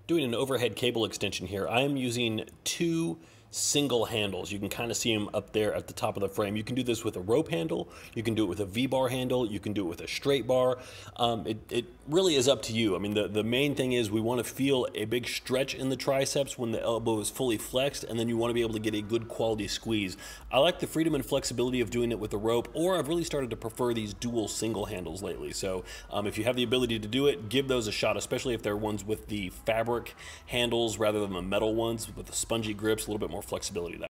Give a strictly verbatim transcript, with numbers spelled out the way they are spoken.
Doing an overhead cable extension here, I am using two single handles. You can kind of see them up there at the top of the frame. You can do this with a rope handle, you can do it with a V-bar handle, you can do it with a straight bar. Um, it, it really is up to you. I mean, the, the main thing is we want to feel a big stretch in the triceps when the elbow is fully flexed, and then you want to be able to get a good quality squeeze. I like the freedom and flexibility of doing it with a rope, or I've really started to prefer these dual single handles lately. So um, if you have the ability to do it, give those a shot, especially if they're ones with the fabric handles rather than the metal ones with the spongy grips, a little bit more flexibility.